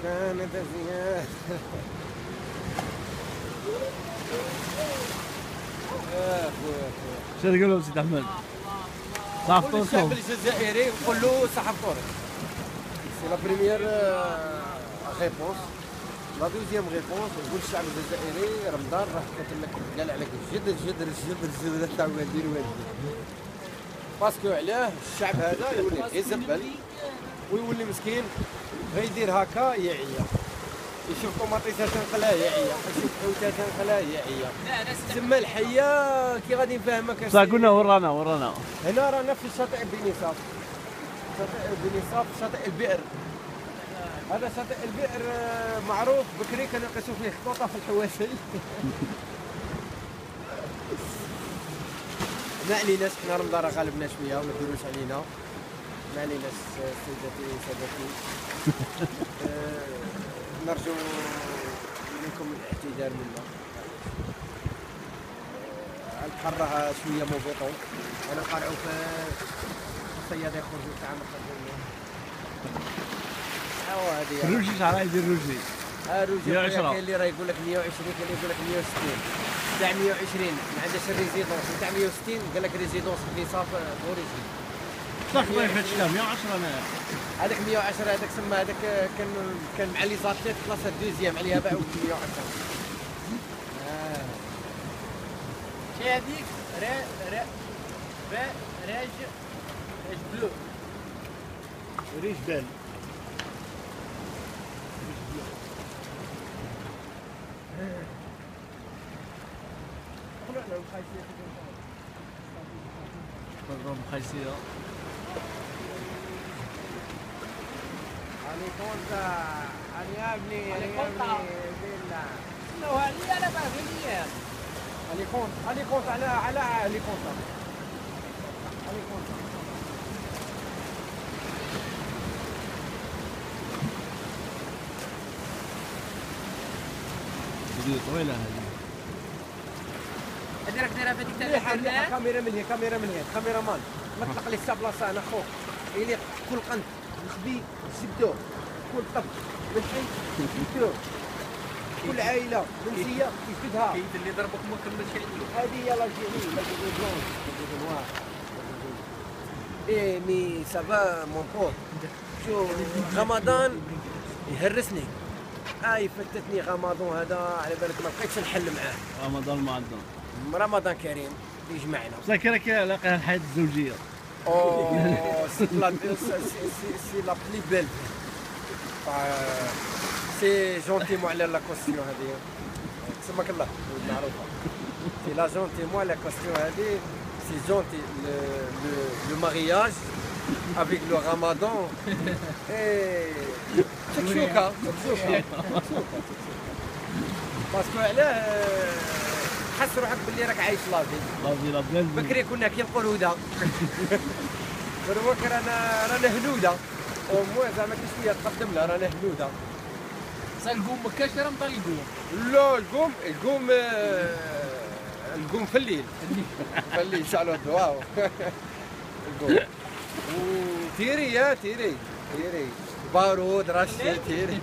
كانت زياد. شنو تقول لهم سيد احمد؟ صح فطوركم. الشعب الجزائري نقول له صح فطورك. سي لا بريميير ريبونس. لا دوزيام ريبونس نقول الشعب الجزائري رمضان راه كتمك قال عليك الجد تاع والدين والدين. باسكو علاه الشعب هذا يولي يزبل ويولي مسكين غيدير هكا يعيا. يشوف طوماطيسه تنقلها يعيا، يشوف حوته تنقلها يعيا. تما الحيه كي غادي نفهمك. صح قلنا ورانا. هنا رانا في شاطئ بني صاف. شاطئ بني صاف شاطئ البئر. هذا شاطئ البئر معروف بكري كانوا يقيسوا فيه خطوطه في الحواسل. ما عليناش حنا رمضان راه غالبنا شويه وما ديروش علينا. ما عليناش سيداتي سادتي. نرجو منكم الاعتذار منا. البحر راه شويه موفيطون. انا قارعوا في الصياد يخرجوا تاع مخرجين. هذه الروجي شحال يدير الروجي؟ الروجي كاين اللي راه يقول لك 120 كاين اللي يقول لك 160. تاع 120 ما عندهاش الريزيدونس، تاع 160 قال لك ريزيدونس بلي صاف اوريجين. صح طيب هاد الشتا 110 انايا. هذاك 110 هذاك سما هذاك كان مع لي زاتليت كلاس دوزيام عليها باعوا 110. شي هذيك راج بلو. ريش بال. برا مخيسية. أني كنت أني أبني بالله. No, هذه أنا بعرفها. أني كنت على أني كنت. فيديو طويلة هذه. هذه راك دايرها في هذيك تاع كاميرا من هنا كاميرا مان ما تطلق لي السا بلاصه انا خوك يليق كل قنت نخبي زبدوه كل طب من حي زبدوه كل عائله منسيه يفدها. كيد اللي ضربك ما كملش عليه. هذه يلا جيني لا جيني بلون نوار. ايه مي سافا مون بور. شو رمضان يهرسني. يفتتني رمضان هذا على بالك ما بقيتش نحل معاه. رمضان معظم. رمضان كريم يجمعنا. ذاكرك لاقيها الحياة الزوجية. اوه سي لا بلي بيل. سي جونتيمون على لا كوستيون هذه. تسمك الله معروفة. سي لا جونتيمون لا كوستيون هذه. سي جونتي لو مارياج افيك لو رمضان. تكشوكا باسكو علاه حس روحك باللي راك عايش لافي. بكري كنا كي القرودة. دروك رانا هنودة. او موان زعما كي شوية تقدم لها رانا هنودة. صار القوم ما كاش رمضان القوم. لا القوم في الليل. في الليل شعلوا الضواو. القوم. تيري بارود رشي تيري.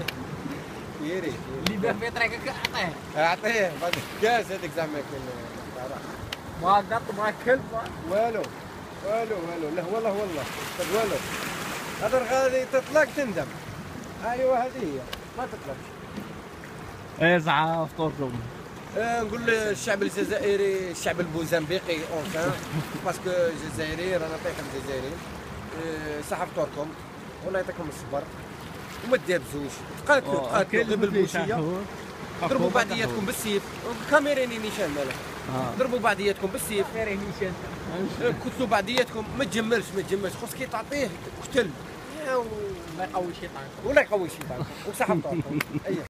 اللي باه في طريقك اعطيه كاس هذيك زعما كاين ما قط ما كلب والو لا والله طب والو هذا غادي تطلق تندم. ايوا هذه هي ما تطلقش. ايه صح فطوركم. نقول للشعب الجزائري الشعب الموزمبيقي اونفان باسكو الجزائري رانا طايحين الجزائريين. صح فطوركم والله يعطيكم الصبر وما تدابزوش تقاتلوا غير بالبوشيه. ضربوا بعضياتكم بالسيف. كاميرين نيشان مالك. ضربوا بعضياتكم بالسيف. قتلوا بعضياتكم ما تجملش خصك كي تعطيه قتل. الله يقوي شيطانكم. ولا يقوي شيطانكم وصح فطوركم.